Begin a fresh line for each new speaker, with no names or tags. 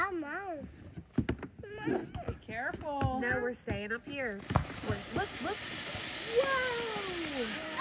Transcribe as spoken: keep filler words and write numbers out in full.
Mom.
Be careful.
No, we're staying up here. We're, look, look. Whoa!